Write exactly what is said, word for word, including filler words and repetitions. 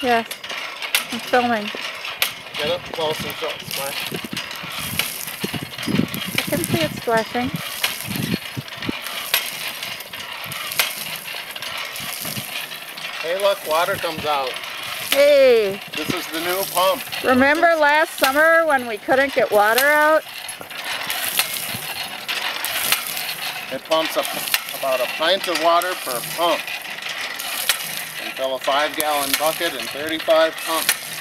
Yes, I'm filming. Get up close and show it splash. I can see it splashing. Hey look, water comes out. Hey! This is the new pump. Remember last summer when we couldn't get water out? It pumps up about a pint of water per pump. And fill a five gallon bucket and thirty-five pumps.